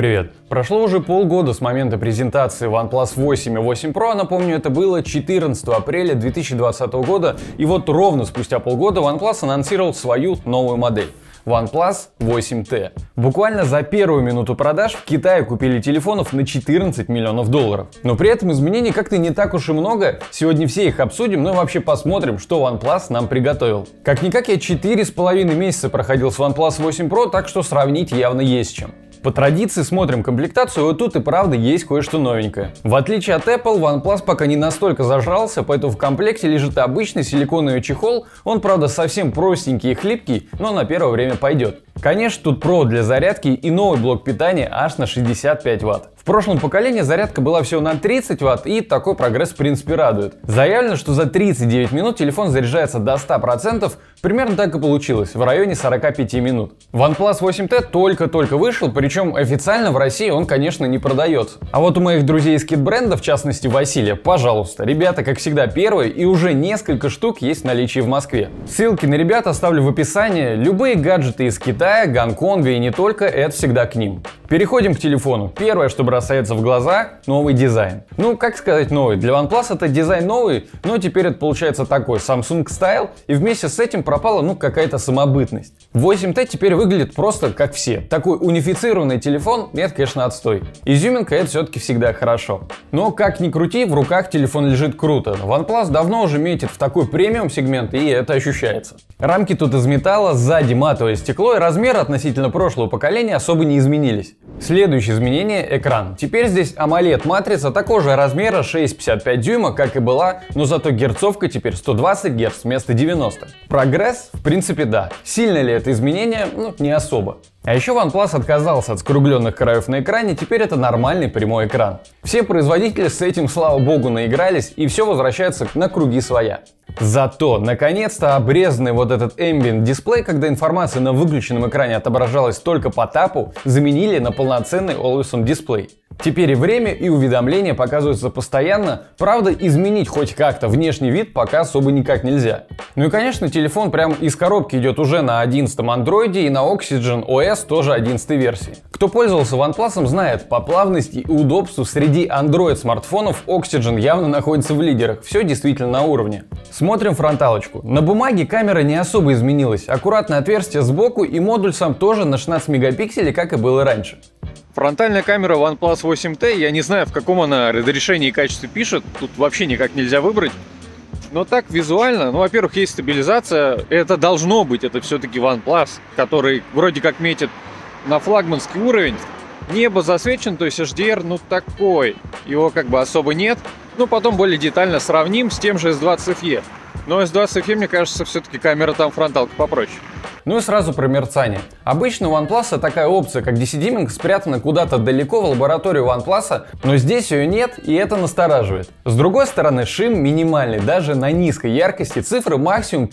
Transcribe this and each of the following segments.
Привет! Прошло уже полгода с момента презентации OnePlus 8 и 8 Pro, напомню, это было 14 апреля 2020 года, и вот ровно спустя полгода OnePlus анонсировал свою новую модель. OnePlus 8T. Буквально за первую минуту продаж в Китае купили телефонов на 14 миллионов долларов. Но при этом изменений как-то не так уж и много. Сегодня все их обсудим, ну и вообще посмотрим, что OnePlus нам приготовил. Как-никак я 4,5 месяца проходил с OnePlus 8 Pro, так что сравнить явно есть с чем. По традиции смотрим комплектацию, вот тут и правда есть кое-что новенькое. В отличие от Apple, OnePlus пока не настолько зажрался, поэтому в комплекте лежит обычный силиконовый чехол. Он, правда, совсем простенький и хлипкий, но на первое время пойдет. Конечно, тут провод для зарядки и новый блок питания аж на 65 Вт. В прошлом поколении зарядка была всего на 30 Вт, и такой прогресс в принципе радует. Заявлено, что за 39 минут телефон заряжается до 100%, примерно так и получилось, в районе 45 минут. OnePlus 8T только-только вышел, причем официально в России он, конечно, не продается. А вот у моих друзей из кит-бренда, в частности Василия, пожалуйста, ребята, как всегда, первые, и уже несколько штук есть в наличии в Москве. Ссылки на ребят оставлю в описании. Любые гаджеты из Китая, Гонконга и не только, это всегда к ним. Переходим к телефону. Первое, что бросается в глаза — новый дизайн. Ну, как сказать новый? Для OnePlus это дизайн новый, но теперь это получается такой Samsung Style, и вместе с этим пропала, какая-то самобытность. 8T теперь выглядит просто как все. Такой унифицированный телефон — это, конечно, отстой. Изюминка — это все-таки всегда хорошо. Но, как ни крути, в руках телефон лежит круто. OnePlus давно уже метит в такой премиум сегмент, и это ощущается. Рамки тут из металла, сзади матовое стекло, и размеры относительно прошлого поколения особо не изменились. Следующее изменение — экран. Теперь здесь AMOLED-матрица такого же размера, 6,55 дюйма, как и была, но зато герцовка теперь 120 Гц вместо 90. Прогресс? В принципе, да. Сильно ли это изменение? Не особо. А еще OnePlus отказался от скругленных краев на экране, теперь это нормальный прямой экран. Все производители с этим, слава богу, наигрались, и все возвращается на круги своя. Зато, наконец-то, обрезанный вот этот Ambient дисплей, когда информация на выключенном экране отображалась только по тапу, заменили на полноценный Always On дисплей. Теперь и время, и уведомления показываются постоянно, правда, изменить хоть как-то внешний вид пока особо никак нельзя. Ну и, конечно, телефон прямо из коробки идет уже на 11-м Android и на Oxygen OS тоже 11-й версии. Кто пользовался OnePlus, знает, по плавности и удобству среди Android смартфонов Oxygen явно находится в лидерах, все действительно на уровне. Смотрим фронталочку. На бумаге камера не особо изменилась, аккуратное отверстие сбоку и модуль сам тоже на 16 мегапикселей, как и было раньше. Фронтальная камера OnePlus 8T, я не знаю, в каком она разрешении и качестве пишет, тут вообще никак нельзя выбрать. Но так визуально, во-первых, есть стабилизация, это должно быть, это все-таки OnePlus, который вроде как метит на флагманский уровень. Небо засвечено, то есть HDR, такой, его как бы особо нет. Потом более детально сравним с тем же S20 FE. Но S20 FE, мне кажется, все-таки камера там фронталка попроще. Ну и сразу про мерцание. Обычно у OnePlus такая опция, как DC-диминг, спрятана куда-то далеко в лаборатории OnePlus, но здесь ее нет, и это настораживает. С другой стороны, шим минимальный, даже на низкой яркости цифры максимум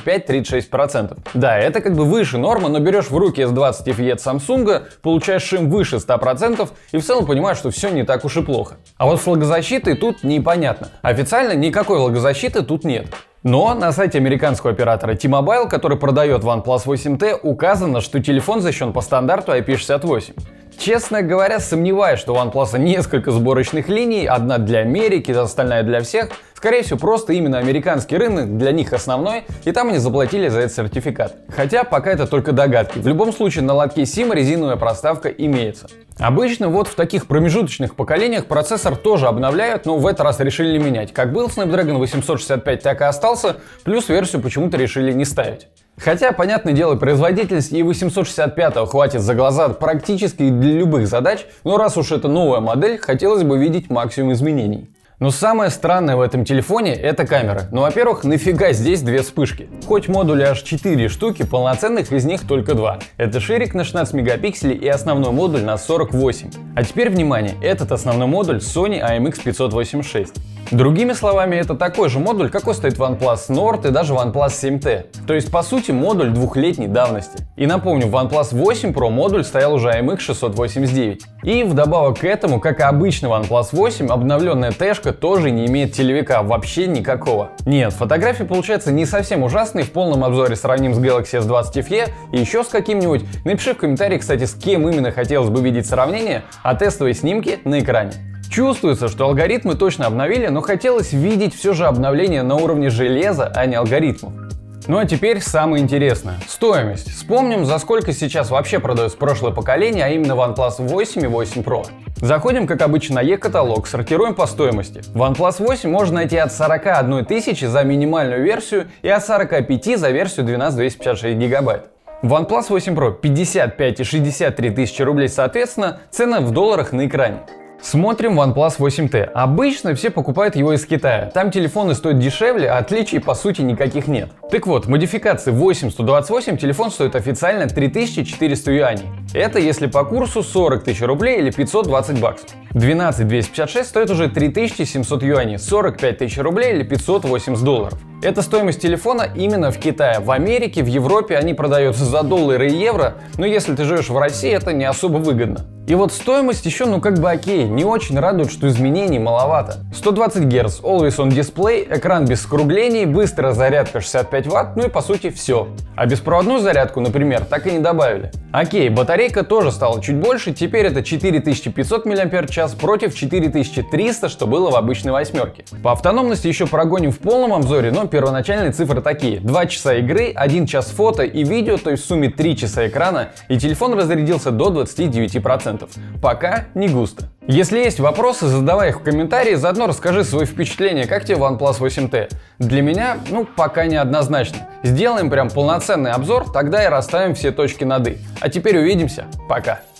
35-36%. Да, это как бы выше нормы, но берешь в руки S20 FE от Samsung, получаешь шим выше 100% и в целом понимаешь, что все не так уж и плохо. А вот с влагозащитой тут непонятно. Официально никакой влагозащиты тут нет. Но на сайте американского оператора T-Mobile, который продает OnePlus 8T, указано, что телефон защищен по стандарту IP68. Честно говоря, сомневаюсь, что у OnePlus несколько сборочных линий, одна для Америки, остальная для всех. Скорее всего, просто именно американский рынок для них основной, и там они заплатили за этот сертификат. Хотя пока это только догадки. В любом случае, на лотке SIM резиновая проставка имеется. Обычно вот в таких промежуточных поколениях процессор тоже обновляют, но в этот раз решили не менять. Как был Snapdragon 865, так и остался, плюс версию почему-то решили не ставить. Хотя, понятное дело, производительность и 865 хватит за глаза практически для любых задач, но раз уж это новая модель, хотелось бы видеть максимум изменений. Но самое странное в этом телефоне — это камера. Во-первых, нафига здесь две вспышки? Хоть модуля аж 4 штуки, полноценных из них только 2. Это ширик на 16 мегапикселей и основной модуль на 48. А теперь внимание, этот основной модуль Sony IMX586. Другими словами, это такой же модуль, какой стоит в OnePlus Nord и даже OnePlus 7T. То есть, по сути, модуль двухлетней давности. И напомню, в OnePlus 8 Pro модуль стоял уже AMX689. И вдобавок к этому, как и обычный OnePlus 8, обновленная T-шка тоже не имеет телевика вообще никакого. Нет, фотографии получаются не совсем ужасные, в полном обзоре сравним с Galaxy S20 FE и еще с каким-нибудь. Напиши в комментариях, кстати, с кем именно хотелось бы видеть сравнение, а тестовые снимки на экране. Чувствуется, что алгоритмы точно обновили, но хотелось видеть все же обновление на уровне железа, а не алгоритмов. Ну а теперь самое интересное. Стоимость. Вспомним, за сколько сейчас вообще продается прошлое поколение, а именно OnePlus 8 и 8 Pro. Заходим, как обычно, на e-каталог, сортируем по стоимости. OnePlus 8 можно найти от 41 тысячи за минимальную версию и от 45 за версию 12256 гигабайт. OnePlus 8 Pro 55 и 63 тысячи рублей соответственно, цены в долларах на экране. Смотрим OnePlus 8T. Обычно все покупают его из Китая. Там телефоны стоят дешевле, а отличий по сути никаких нет. Так вот, в модификации 8128 телефон стоит официально 3400 юаней. Это если по курсу 40 тысяч рублей или 520 баксов. 12256 стоит уже 3700 юаней, 45 тысяч рублей или 580 долларов. Это стоимость телефона именно в Китае. В Америке, в Европе они продаются за доллары и евро, но если ты живешь в России, это не особо выгодно. И вот стоимость еще как бы окей, не очень радует, что изменений маловато. 120 Гц, Always On Display, экран без скруглений, быстрая зарядка 65 Вт, ну и по сути все. А беспроводную зарядку, например, так и не добавили. Окей, батарейка тоже стала чуть больше, теперь это 4500 мАч против 4300, что было в обычной восьмерке. По автономности еще прогоним в полном обзоре, но первоначальные цифры такие. 2 часа игры, 1 час фото и видео, то есть в сумме 3 часа экрана, и телефон разрядился до 29%. Пока не густо. Если есть вопросы, задавай их в комментарии, заодно расскажи свои впечатления, как тебе OnePlus 8T. Для меня, пока неоднозначно. Сделаем прям полноценный обзор, тогда и расставим все точки над «и». А теперь увидимся. Пока.